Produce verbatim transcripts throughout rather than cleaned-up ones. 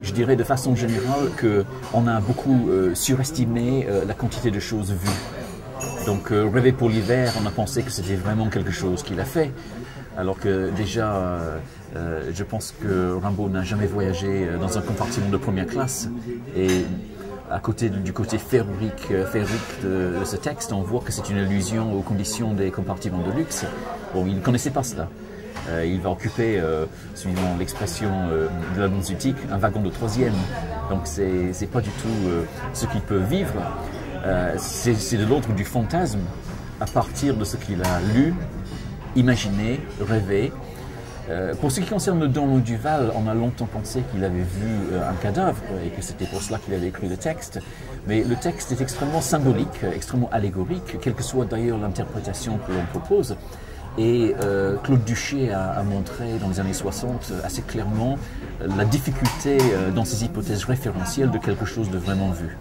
Je dirais de façon générale qu'on a beaucoup euh, surestimé euh, la quantité de choses vues. Donc euh, Rêver pour l'hiver, on a pensé que c'était vraiment quelque chose qu'il a fait. Alors que déjà, euh, euh, je pense que Rimbaud n'a jamais voyagé dans un compartiment de première classe. Et à côté du côté féerique, féerique de, de ce texte, on voit que c'est une allusion aux conditions des compartiments de luxe. Bon, il ne connaissait pas cela. Euh, il va occuper, euh, suivant l'expression euh, de la Danse-Utique, un wagon de troisième. Donc c'est pas du tout euh, ce qu'il peut vivre. Euh, c'est de l'ordre du fantasme à partir de ce qu'il a lu, imaginé, rêvé. Euh, pour ce qui concerne le Don Duval, on a longtemps pensé qu'il avait vu euh, un cadavre et que c'était pour cela qu'il avait écrit le texte. Mais le texte est extrêmement symbolique, extrêmement allégorique, quelle que soit d'ailleurs l'interprétation que l'on propose. Et euh, Claude Duché a, a montré dans les années soixante assez clairement la difficulté euh, dans ces hypothèses référentielles de quelque chose de vraiment vu.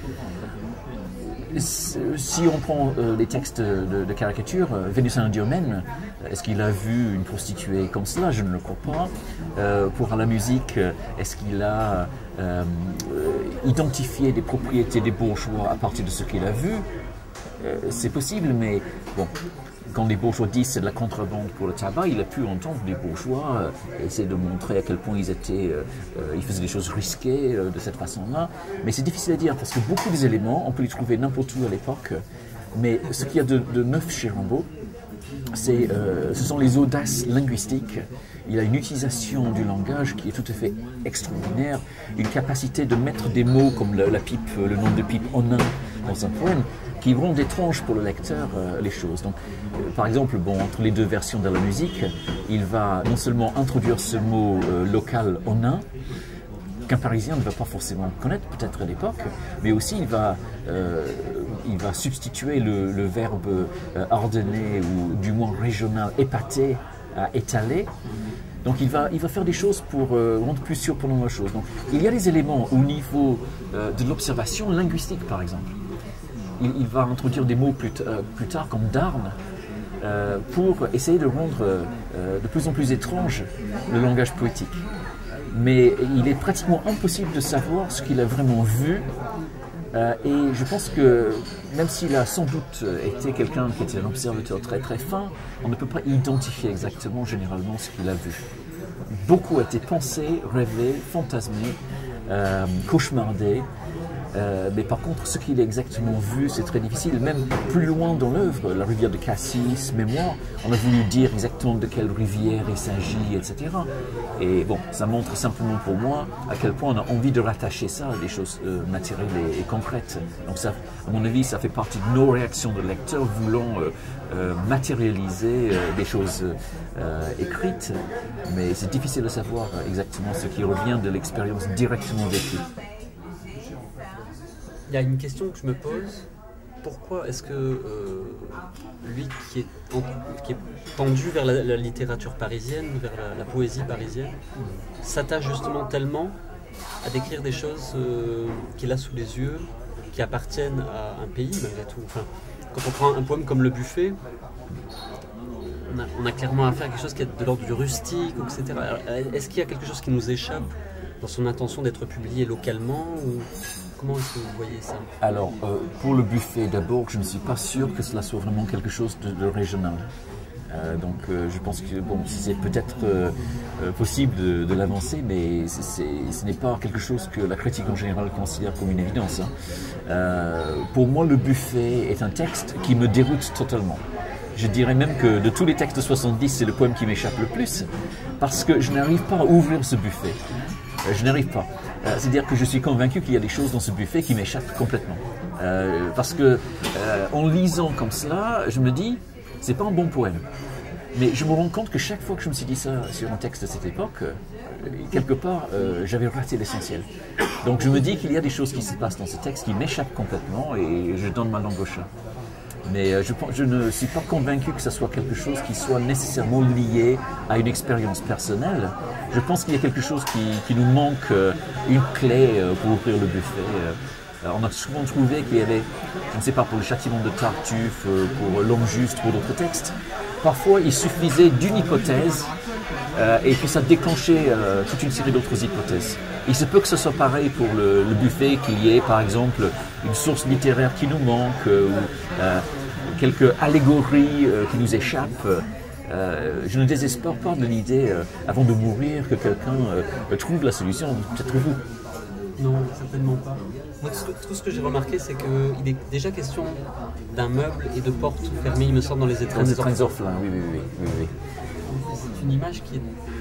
Si on prend euh, les textes de, de caricature, euh, Vénus à Indiomène, est-ce qu'il a vu une prostituée comme cela? Je ne le crois pas. Euh, pour la musique, est-ce qu'il a euh, identifié des propriétés des bourgeois à partir de ce qu'il a vu? euh, C'est possible, mais bon, quand les bourgeois disent c'est de la contrebande pour le tabac, il a pu entendre des bourgeois euh, essayer de montrer à quel point ils étaient, euh, euh, ils faisaient des choses risquées euh, de cette façon-là. Mais c'est difficile à dire parce que beaucoup des éléments, on peut les trouver n'importe où à l'époque. Mais ce qu'il y a de, de neuf chez Rimbaud, c'est, euh, ce sont les audaces linguistiques. Il a une utilisation du langage qui est tout à fait extraordinaire, une capacité de mettre des mots comme le, la pipe, le nom de pipe onin dans un poème, qui rendent étranges pour le lecteur euh, les choses. Donc, euh, par exemple, bon, entre les deux versions de la musique, il va non seulement introduire ce mot euh, local onin, qu'un Parisien ne va pas forcément connaître, peut-être à l'époque, mais aussi il va, euh, il va substituer le, le verbe euh, ordonné ou du moins régional épaté à étaler. Donc il va, il va faire des choses pour euh, rendre plus surprenant la chose. Donc il y a des éléments au niveau euh, de l'observation linguistique, par exemple. Il, il va introduire des mots plus, euh, plus tard comme d'arne euh, pour essayer de rendre euh, de plus en plus étrange le langage poétique. Mais il est pratiquement impossible de savoir ce qu'il a vraiment vu. Euh, et je pense que même s'il a sans doute été quelqu'un qui était un observateur très très fin, on ne peut pas identifier exactement généralement ce qu'il a vu. Beaucoup a été pensé, rêvé, fantasmé, euh, cauchemardé. Euh, mais par contre, ce qu'il a exactement vu, c'est très difficile. Même plus loin dans l'œuvre, la rivière de Cassis, Mémoire, on a voulu dire exactement de quelle rivière il s'agit, et cetera. Et bon, ça montre simplement pour moi à quel point on a envie de rattacher ça à des choses euh, matérielles et, et concrètes. Donc ça, à mon avis, ça fait partie de nos réactions de lecteurs voulant euh, euh, matérialiser euh, des choses euh, écrites. Mais c'est difficile de savoir exactement ce qui revient de l'expérience directement vécue. Il y a une question que je me pose, pourquoi est-ce que euh, lui qui est, en, qui est pendu vers la, la littérature parisienne, vers la, la poésie parisienne, s'attache justement tellement à décrire des choses euh, qu'il a sous les yeux, qui appartiennent à un pays malgré tout. Enfin, quand on prend un poème comme Le Buffet, on a, on a clairement affaire à quelque chose qui est de l'ordre du rustique, et cetera. Est-ce qu'il y a quelque chose qui nous échappe dans son intention d'être publié localement ou... Comment est-ce que vous voyez ça? Alors, euh, pour Le Buffet, d'abord, je ne suis pas sûr que cela soit vraiment quelque chose de, de régional. Euh, donc, euh, je pense que bon, c'est peut-être euh, possible de, de l'avancer, mais c est, c est, ce n'est pas quelque chose que la critique en général considère comme une évidence. Hein. Euh, pour moi, Le Buffet est un texte qui me déroute totalement. Je dirais même que de tous les textes de soixante-dix, c'est le poème qui m'échappe le plus, parce que je n'arrive pas à ouvrir ce buffet. Euh, je n'arrive pas. C'est-à-dire que je suis convaincu qu'il y a des choses dans ce buffet qui m'échappent complètement. Euh, parce que euh, en lisant comme cela, je me dis, c'est pas un bon poème. Mais je me rends compte que chaque fois que je me suis dit ça sur un texte de cette époque, euh, quelque part, euh, j'avais raté l'essentiel. Donc je me dis qu'il y a des choses qui se passent dans ce texte qui m'échappent complètement et je donne ma langue au chat. Mais euh, je, je ne suis pas convaincu que ce soit quelque chose qui soit nécessairement lié à une expérience personnelle. Je pense qu'il y a quelque chose qui, qui nous manque, euh, une clé euh, pour ouvrir le buffet. Euh, on a souvent trouvé qu'il y avait, je ne sais pas, pour le châtiment de Tartuffe, euh, pour L'Homme juste, pour d'autres textes, parfois il suffisait d'une hypothèse Euh, et puis ça déclenchait euh, toute une série d'autres hypothèses. Il se peut que ce soit pareil pour le, le buffet, qu'il y ait par exemple une source littéraire qui nous manque, euh, ou euh, quelques allégories euh, qui nous échappent. Euh, je ne désespère pas de l'idée, euh, avant de mourir, que quelqu'un euh, trouve la solution, peut-être vous. Non, certainement pas. Moi, tout, tout ce que j'ai remarqué, c'est qu'il est déjà question d'un meuble et de portes fermées, il me semble, dans les étrennes des orphelins. orphelins. Oui, oui, oui, oui, oui. C'est une image qui,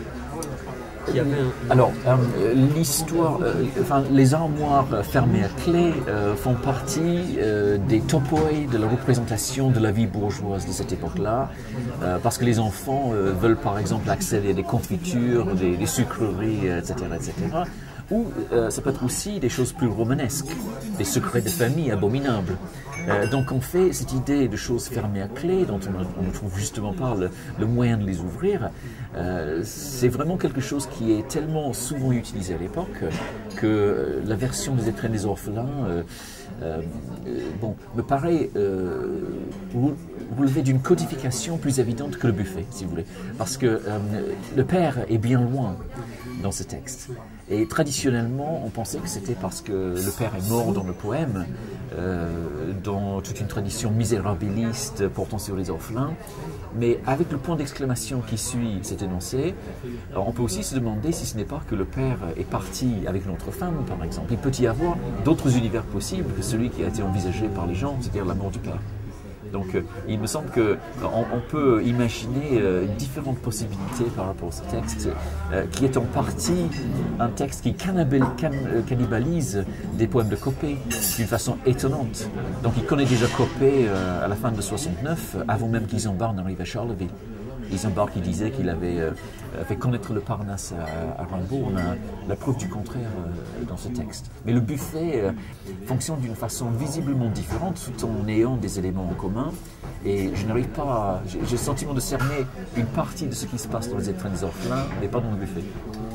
qui avait un... Alors, euh, l'histoire, euh, enfin, les armoires fermées à clé euh, font partie euh, des topoi de la représentation de la vie bourgeoise de cette époque-là, euh, parce que les enfants euh, veulent par exemple accéder à des confitures, des, des sucreries, et cetera, et cetera. Ou euh, ça peut être aussi des choses plus romanesques, des secrets de famille abominables. Euh, donc on fait cette idée de choses fermées à clé, dont on ne trouve justement pas le, le moyen de les ouvrir. Euh, c'est vraiment quelque chose qui est tellement souvent utilisé à l'époque que la version des étrennes des orphelins euh, euh, bon, me paraît euh, relever d'une codification plus évidente que le buffet, si vous voulez. Parce que euh, le père est bien loin dans ce texte. Et traditionnellement, on pensait que c'était parce que le père est mort dans le poème, euh, dans toute une tradition misérabiliste portant sur les orphelins. Mais avec le point d'exclamation qui suit cet énoncé, on peut aussi se demander si ce n'est pas que le père est parti avec une autre femme, par exemple. Il peut y avoir d'autres univers possibles que celui qui a été envisagé par les gens, c'est-à-dire la mort du père. Donc euh, il me semble qu'on on peut imaginer euh, différentes possibilités par rapport à ce texte, euh, qui est en partie un texte qui cannibal, can, euh, cannibalise des poèmes de Coppée d'une façon étonnante. Donc il connaît déjà Coppée euh, à la fin de soixante-neuf, avant même qu'Isambard n'arrive à Charleville. Isambard qui disait qu'il avait euh, fait connaître le Parnasse à, à Rimbaud, on a la preuve du contraire euh, dans ce texte. Mais le buffet euh, fonctionne d'une façon visiblement différente, tout en ayant des éléments en commun. Et je n'arrive pas à... J'ai le sentiment de cerner une partie de ce qui se passe dans les étrennes des orphelins, mais pas dans le buffet.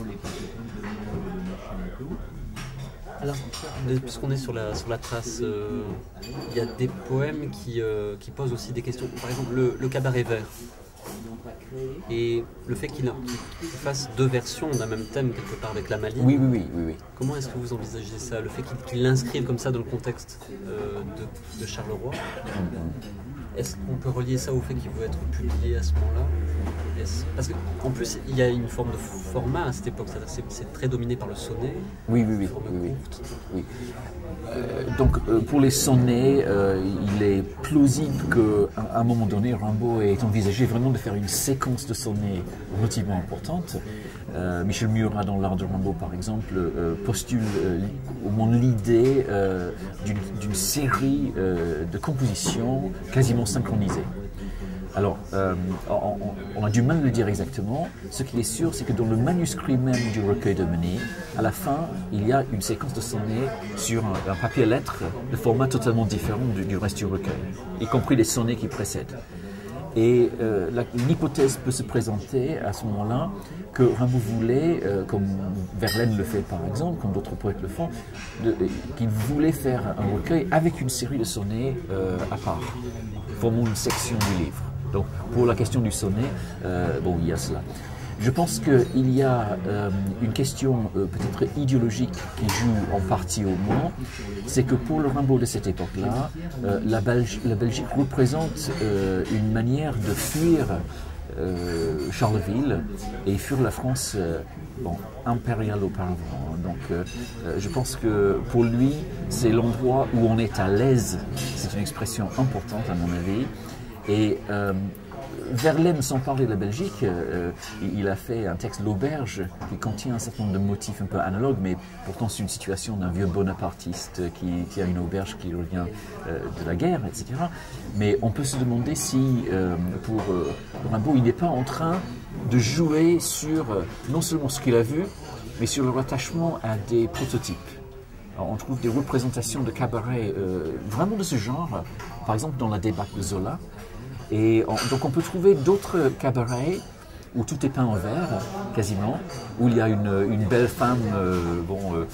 Alors, puisqu'on est sur la, sur la trace, euh, il y a des poèmes qui, euh, qui posent aussi des questions. Par exemple, le, le cabaret vert. Et le fait qu'il fasse deux versions d'un même thème quelque part avec la Maline. Oui, oui, oui, oui, oui. Comment est-ce que vous envisagez ça? Le fait qu'il qu'il l'inscrive comme ça dans le contexte euh, de, de Charleroi. Mm-hmm. Est-ce qu'on peut relier ça au fait qu'il veut être publié à ce moment-là? Parce qu'en plus, il y a une forme de format à cette époque, c'est-à-dire c'est très dominé par le sonnet. Oui, oui, oui. oui, oui. oui. Euh, donc euh, pour les sonnets, euh, il est plausible qu'à un moment donné, Rimbaud ait envisagé vraiment de faire une séquence de sonnets relativement importante. Euh, Michel Murat, dans l'art de Rimbaud par exemple, euh, postule euh, au moins l'idée euh, d'une série euh, de compositions quasiment synchronisées. Alors, euh, on, on a du mal à le dire exactement. Ce qui est sûr, c'est que dans le manuscrit même du recueil de Menet, à la fin, il y a une séquence de sonnets sur un, un papier lettre de format totalement différent du, du reste du recueil, y compris les sonnets qui précèdent. Et euh, l'hypothèse peut se présenter à ce moment-là que Rimbaud voulait, euh, comme Verlaine le fait par exemple, comme d'autres poètes le font, qu'il voulait faire un recueil avec une série de sonnets euh, à part, formant une section du livre. Donc pour la question du sonnet, euh, bon, il y a cela. Je pense qu'il y a euh, une question euh, peut-être idéologique qui joue en partie au moins, c'est que pour le Rimbaud de cette époque-là, euh, la, Belgi la Belgique représente euh, une manière de fuir euh, Charleville et fuir la France euh, bon, impériale auparavant. Donc euh, je pense que pour lui, c'est l'endroit où on est à l'aise, c'est une expression importante à mon avis. Et euh, Verlaine, sans parler de la Belgique, euh, il a fait un texte, L'Auberge, qui contient un certain nombre de motifs un peu analogues, mais pourtant c'est une situation d'un vieux bonapartiste qui, qui a une auberge qui revient euh, de la guerre, et cetera. Mais on peut se demander si, euh, pour euh, Rimbaud, il n'est pas en train de jouer sur euh, non seulement ce qu'il a vu, mais sur le rattachement à des prototypes. Alors, on trouve des représentations de cabaret euh, vraiment de ce genre, par exemple dans la débâcle de Zola. Et on, donc on peut trouver d'autres cabarets où tout est peint en vert, quasiment, où il y a une, une belle femme euh, bon, euh,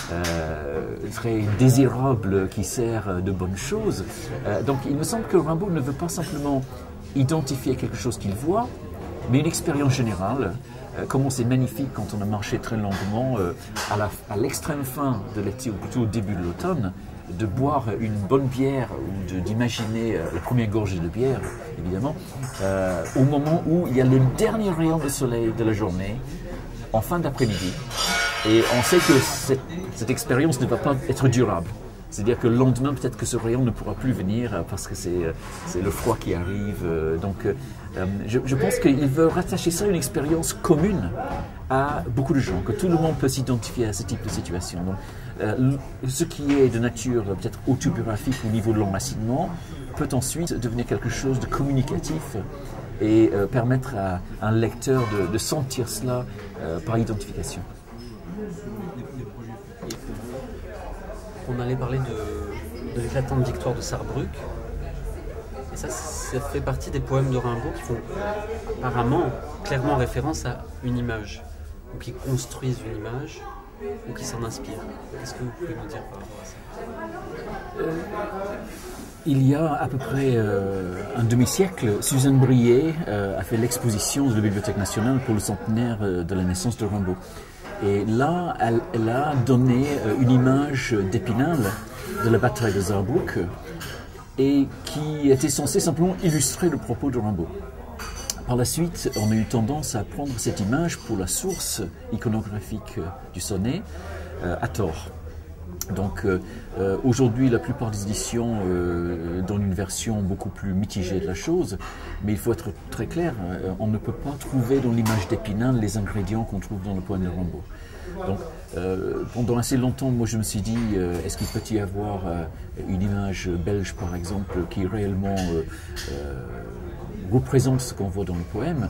euh, très désirable qui sert de bonnes choses. Euh, donc il me semble que Rimbaud ne veut pas simplement identifier quelque chose qu'il voit, Mais une expérience générale, euh, comment c'est magnifique quand on a marché très longuement euh, à la- à l'extrême fin de l'été, ou plutôt au début de l'automne, de boire une bonne bière ou de- d'imaginer euh, la première gorgée de bière, évidemment, euh, au moment où il y a le dernier rayon de soleil de la journée, en fin d'après-midi. Et on sait que cette, cette expérience ne va pas être durable. C'est-à-dire que le lendemain, peut-être que ce rayon ne pourra plus venir euh, parce que c'est euh, c'est le froid qui arrive. euh, Donc, euh, euh, je, je pense qu'il veut rattacher ça à une expérience commune à beaucoup de gens, que tout le monde peut s'identifier à ce type de situation. Donc, euh, ce qui est de nature euh, peut-être autobiographique au niveau de l'enracinement peut ensuite devenir quelque chose de communicatif et euh, permettre à un lecteur de, de sentir cela euh, par identification. On allait parler de, de l'éclatante victoire de Sarrebruck. Et ça, ça fait partie des poèmes de Rimbaud qui font apparemment clairement référence à une image, ou qui construisent une image, ou qui s'en inspirent. Qu'est-ce que vous pouvez nous dire par rapport à ça? Euh, il y a à peu près euh, un demi-siècle, Suzanne Brillet euh, a fait l'exposition de la Bibliothèque nationale pour le centenaire euh, de la naissance de Rimbaud. Et là, elle, elle a donné euh, une image d'Épinal de la bataille de Sarrebruck et qui était censée simplement illustrer le propos de Rimbaud. Par la suite, on a eu tendance à prendre cette image pour la source iconographique du sonnet euh, à tort. Donc euh, euh, aujourd'hui, la plupart des éditions euh, donnent une version beaucoup plus mitigée de la chose, mais il faut être très clair, euh, on ne peut pas trouver dans l'image d'Épinal les ingrédients qu'on trouve dans le poème de Rimbaud. Donc euh, pendant assez longtemps, moi je me suis dit, euh, est-ce qu'il peut y avoir euh, une image belge par exemple qui réellement euh, euh, représente ce qu'on voit dans le poème?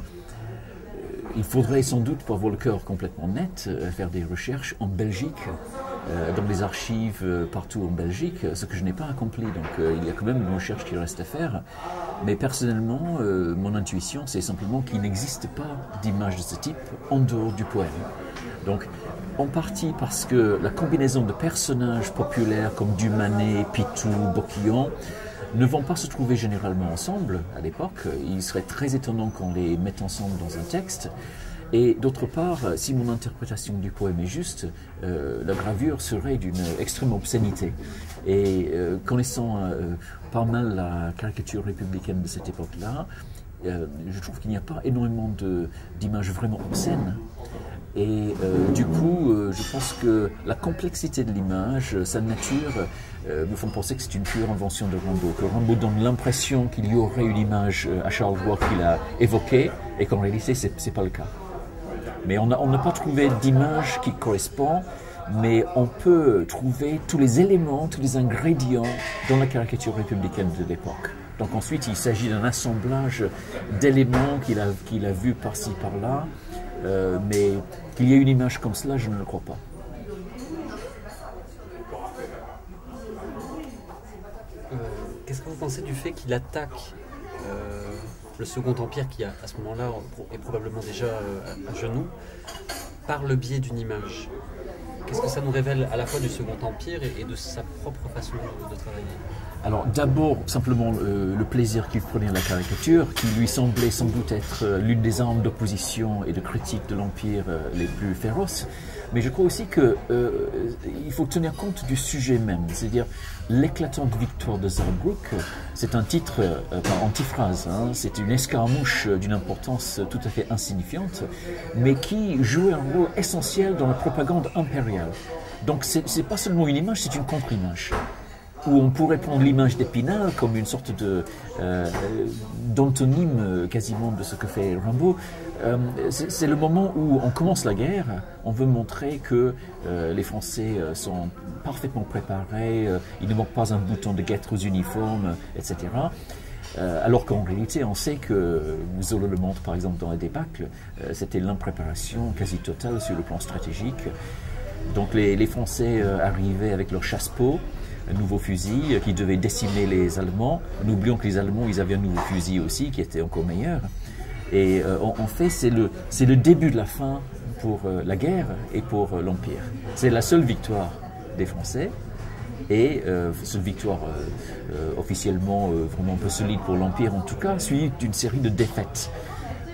Il faudrait sans doute, pour avoir le cœur complètement net, euh, faire des recherches en Belgique, euh, dans les archives euh, partout en Belgique, ce que je n'ai pas accompli. Donc euh, il y a quand même une recherche qui reste à faire. Mais personnellement, euh, mon intuition, c'est simplement qu'il n'existe pas d'image de ce type en dehors du poème. Donc, en partie parce que la combinaison de personnages populaires comme Dumanet, Pitou, Boquillon ne vont pas se trouver généralement ensemble à l'époque. Il serait très étonnant qu'on les mette ensemble dans un texte. Et d'autre part, si mon interprétation du poème est juste, euh, la gravure serait d'une extrême obscénité. Et euh, connaissant euh, pas mal la caricature républicaine de cette époque-là, euh, je trouve qu'il n'y a pas énormément d'images vraiment obscènes. Et euh, du coup, euh, je pense que la complexité de l'image, sa nature, euh, me font penser que c'est une pure invention de Rimbaud. Que Rimbaud donne l'impression qu'il y aurait une image à Charleroi qu'il a évoquée, et qu'en réalité, ce n'est pas le cas. Mais on n'a pas trouvé d'image qui correspond, mais on peut trouver tous les éléments, tous les ingrédients dans la caricature républicaine de l'époque. Donc ensuite, il s'agit d'un assemblage d'éléments qu'il a, qu'il a vus par-ci, par-là. Euh, mais qu'il y ait une image comme cela, je ne le crois pas. Euh, Qu'est-ce que vous pensez du fait qu'il attaque euh, le Second Empire, qui à, à ce moment-là est probablement déjà euh, à, à genoux, par le biais d'une image? Qu'est-ce que ça nous révèle à la fois du Second Empire et, et de sa propre façon de, de travailler? Alors d'abord, simplement euh, le plaisir qu'il prenait à la caricature, qui lui semblait sans doute être euh, l'une des armes d'opposition et de critique de l'Empire euh, les plus féroces. Mais je crois aussi qu'il euh, faut tenir compte du sujet même, c'est-à-dire l'éclatante victoire de Sarrebruck, c'est un titre euh, enfin, antiphrase, hein, c'est une escarmouche d'une importance tout à fait insignifiante, mais qui jouait un rôle essentiel dans la propagande impériale. Donc c'est pas seulement une image, c'est une contre-image, où on pourrait prendre l'image d'Épinal comme une sorte de euh, d'antonyme quasiment de ce que fait Rimbaud. Euh, c'est le moment où on commence la guerre, on veut montrer que euh, les Français sont parfaitement préparés, euh, il ne manque pas un bouton de guêtre aux uniformes, et cetera. Euh, alors qu'en réalité, on sait que, Zola le montre par exemple dans la débâcle, euh, c'était l'impréparation quasi totale sur le plan stratégique. Donc les, les Français euh, arrivaient avec leur chasse-peau, un nouveau fusil euh, qui devait décimer les Allemands. N'oublions que les Allemands, ils avaient un nouveau fusil aussi qui était encore meilleur. Et euh, en, en fait, c'est le, c'est le début de la fin pour euh, la guerre et pour euh, l'Empire. C'est la seule victoire des Français. Et euh, cette victoire euh, euh, officiellement euh, vraiment un peu solide pour l'Empire en tout cas, suivie d'une série de défaites.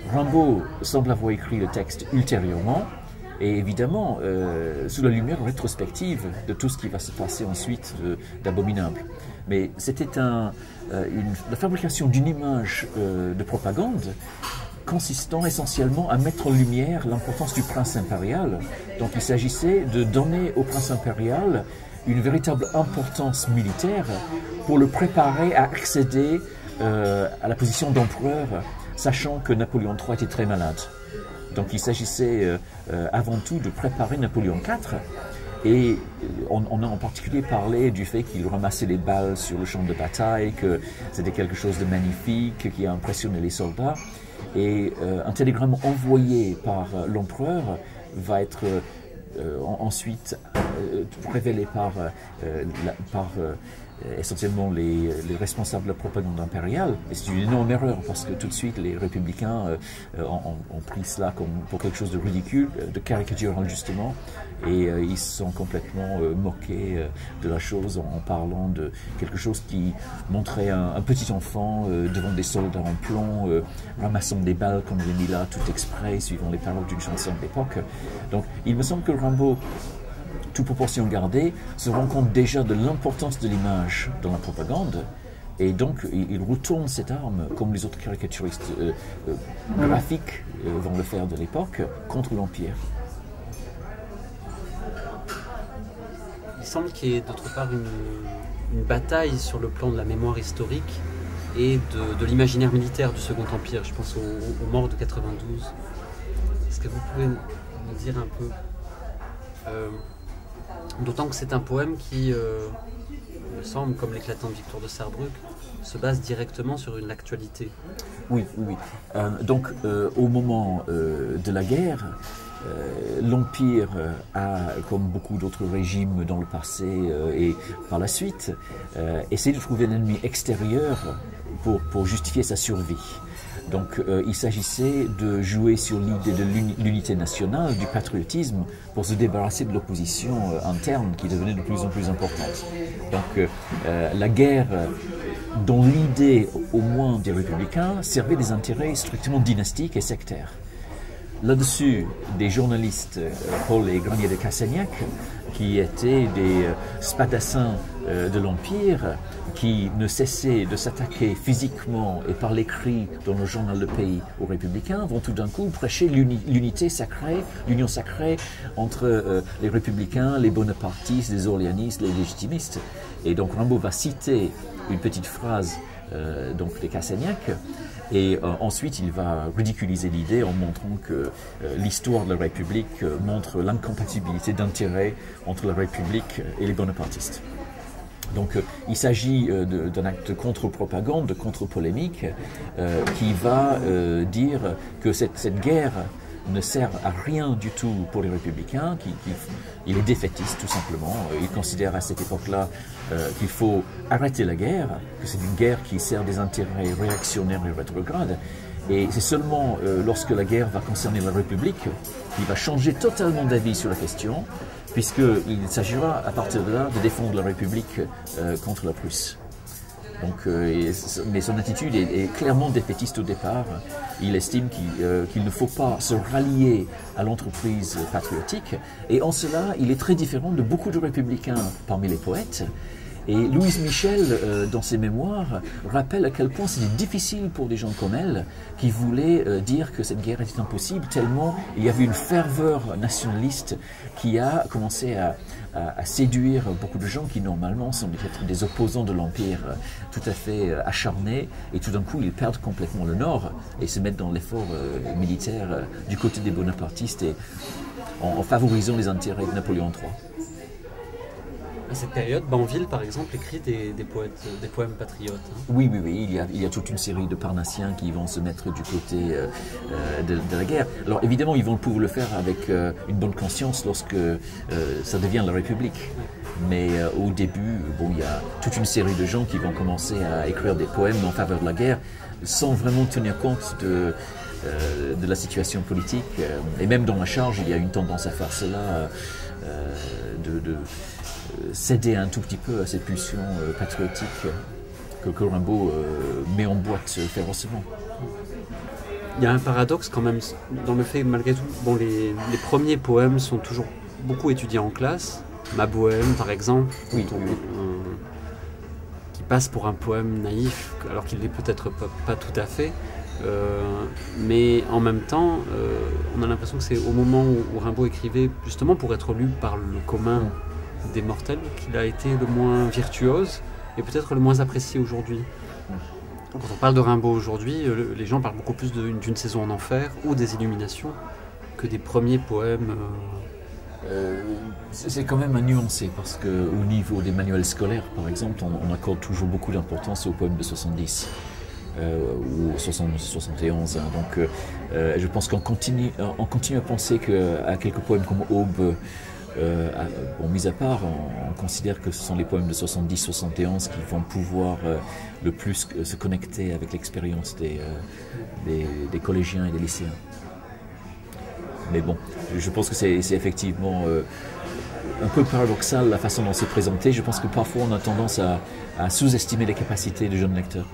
Rimbaud semble avoir écrit le texte ultérieurement, et évidemment, euh, sous la lumière rétrospective de tout ce qui va se passer ensuite d'abominable. Mais c'était un, euh, une, la fabrication d'une image euh, de propagande consistant essentiellement à mettre en lumière l'importance du prince impérial. Donc il s'agissait de donner au prince impérial une véritable importance militaire pour le préparer à accéder euh, à la position d'empereur, sachant que Napoléon trois était très malade. Donc il s'agissait euh, euh, avant tout de préparer Napoléon quatre, et on, on a en particulier parlé du fait qu'il ramassait les balles sur le champ de bataille, que c'était quelque chose de magnifique, qui a impressionné les soldats. Et euh, un télégramme envoyé par euh, l'empereur va être euh, ensuite euh, révélé par, euh, la, par euh, essentiellement les, les responsables de la propagande impériale. Et c'est une énorme erreur parce que tout de suite les républicains euh, ont, ont pris cela comme pour quelque chose de ridicule, de caricatural justement, et euh, ils se sont complètement euh, moqués euh, de la chose en, en parlant de quelque chose qui montrait un, un petit enfant euh, devant des soldats en plomb, euh, ramassant des balles comme il est mis là, tout exprès, suivant les paroles d'une chanson de l'époque. Donc il me semble que Rimbaud, toute proportion gardée, se rend compte déjà de l'importance de l'image dans la propagande, et donc il retourne cette arme, comme les autres caricaturistes euh, euh, graphiques euh, vont le faire de l'époque, contre l'Empire. Il semble qu'il y ait d'autre part une, une bataille sur le plan de la mémoire historique et de, de l'imaginaire militaire du Second Empire. Je pense aux, aux morts de quatre-vingt-douze. Est-ce que vous pouvez nous dire un peu euh, d'autant que c'est un poème qui, euh, il me semble, comme l'éclatante victoire de Sarrebruck, se base directement sur une actualité. Oui, oui, oui. Euh, donc, euh, au moment euh, de la guerre, euh, l'Empire a, comme beaucoup d'autres régimes dans le passé euh, et par la suite, euh, essayé de trouver un ennemi extérieur pour, pour justifier sa survie. Donc euh, il s'agissait de jouer sur l'idée de l'unité nationale, du patriotisme, pour se débarrasser de l'opposition euh, interne qui devenait de plus en plus importante. Donc euh, la guerre, dont l'idée au moins des républicains, servait des intérêts strictement dynastiques et sectaires. Là-dessus, des journalistes, euh, Paul et Granier de Cassagnac, qui étaient des euh, spadassins euh, de l'Empire, qui ne cessaient de s'attaquer physiquement et par l'écrit dans le journal Le Pays aux républicains, vont tout d'un coup prêcher l'unité sacrée, l'union sacrée entre euh, les républicains, les bonapartistes, les orléanistes, les légitimistes. Et donc Rimbaud va citer une petite phrase euh, donc de Cassagnac, et euh, ensuite il va ridiculiser l'idée en montrant que euh, l'histoire de la République euh, montre l'incompatibilité d'intérêts entre la République et les bonapartistes. Donc euh, il s'agit euh, d'un acte de contre-propagande, de contre-polémique, euh, qui va euh, dire que cette, cette guerre ne sert à rien du tout pour les républicains, qui, qui, il est défaitiste tout simplement. Il considère à cette époque-là euh, qu'il faut arrêter la guerre, que c'est une guerre qui sert des intérêts réactionnaires et rétrogrades. Et c'est seulement euh, lorsque la guerre va concerner la République qu'il va changer totalement d'avis sur la question, puisqu'il s'agira à partir de là de défendre la République euh, contre la Prusse. Donc, euh, et, mais son attitude est, est clairement défaitiste au départ. Il estime qu'il euh, qu'il ne faut pas se rallier à l'entreprise patriotique, et en cela il est très différent de beaucoup de républicains parmi les poètes. Et Louise Michel, euh, dans ses mémoires, rappelle à quel point c'était difficile pour des gens comme elle, qui voulaient euh, dire que cette guerre était impossible, tellement il y avait une ferveur nationaliste qui a commencé à, à, à séduire beaucoup de gens qui normalement sont peut-être des opposants de l'Empire, euh, tout à fait euh, acharnés, et tout d'un coup ils perdent complètement le nord et se mettent dans l'effort euh, militaire euh, du côté des bonapartistes, et en, en favorisant les intérêts de Napoléon trois. À cette période, Banville, par exemple, écrit des, des, poètes, des poèmes patriotes. Hein. Oui, oui, oui. Il y, a, il y a toute une série de Parnassiens qui vont se mettre du côté euh, de, de la guerre. Alors évidemment, ils vont pouvoir le faire avec euh, une bonne conscience lorsque euh, ça devient la République. Mais euh, au début, bon, il y a toute une série de gens qui vont commencer à écrire des poèmes en faveur de la guerre sans vraiment tenir compte de, euh, de la situation politique. Et même dans la charge, il y a une tendance à faire cela, euh, de... de céder un tout petit peu à cette pulsion euh, patriotique que, que Rimbaud euh, met en boîte férocement. il y a un paradoxe quand même dans le fait, malgré tout, bon, les, les premiers poèmes sont toujours beaucoup étudiés en classe. Ma Bohème, par exemple, Oui, on- oui. on- qui passe pour un poème naïf, alors qu'il l'est peut-être pas, pas tout à fait. Euh, mais en même temps, euh, on a l'impression que c'est au moment où, où Rimbaud écrivait, justement pour être lu par le commun des mortels, qu'il a été le moins virtuose et peut-être le moins apprécié aujourd'hui. Quand on parle de Rimbaud aujourd'hui, euh, les gens parlent beaucoup plus de- d'une saison en enfer ou des Illuminations que des premiers poèmes. euh, Euh, c'est c'est quand même à nuancer parce qu'au niveau des manuels scolaires, par exemple, on, on accorde toujours beaucoup d'importance aux poèmes de soixante-dix euh, ou soixante, soixante et onze. Hein. Donc, euh, euh, je pense qu'on continue, on continue à penser qu'à quelques poèmes comme Aube, euh, à- bon, mis à part, on, on considère que ce sont les poèmes de soixante-dix soixante et onze qui vont pouvoir euh, le plus euh, se connecter avec l'expérience des, euh, des, des collégiens et des lycéens. Mais bon, je pense que c'est c'est effectivement euh, un peu paradoxal la façon dont c'est présenté. Je pense que parfois on a tendance à, à sous-estimer les capacités des jeunes lecteurs.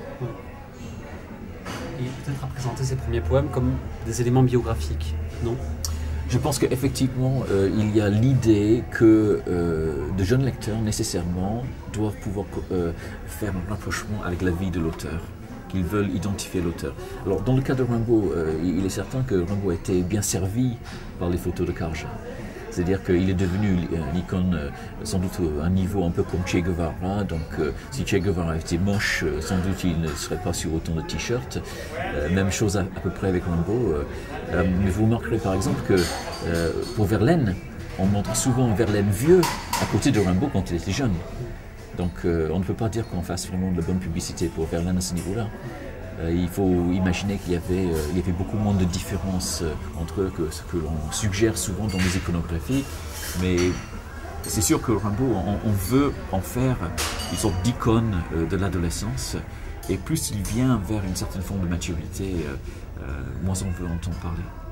et peut-être à présenter ces premiers poèmes comme des éléments biographiques, non? Je pense qu'effectivement, euh, il y a l'idée que euh, de jeunes lecteurs, nécessairement, doivent pouvoir euh, faire un rapprochement avec la vie de l'auteur, qu'ils veulent identifier l'auteur. Alors, dans le cas de Rimbaud, euh, il est certain que Rimbaud a été bien servi par les photos de Carja. C'est-à-dire qu'il est devenu l'icône, euh, sans doute à un niveau un peu comme Che Guevara. Donc, euh, si Che Guevara était moche, euh, sans doute il ne serait pas sur autant de t-shirts. Euh, même chose à, à peu près avec Rimbaud. Euh, euh, mais vous remarquerez par exemple que euh, pour Verlaine, on montre souvent Verlaine vieux à côté de Rimbaud quand il était jeune. Donc, euh, on ne peut pas dire qu'on fasse vraiment de la bonne publicité pour Verlaine à ce niveau-là. Euh, il faut imaginer qu'il y avait, euh, il y avait beaucoup moins de différences euh, entre eux que ce que l'on suggère souvent dans les iconographies. Mais c'est sûr que Rimbaud, on, on veut en faire une sorte d'icône euh, de l'adolescence. Et plus il vient vers une certaine forme de maturité, euh, euh, moins on veut entendre parler.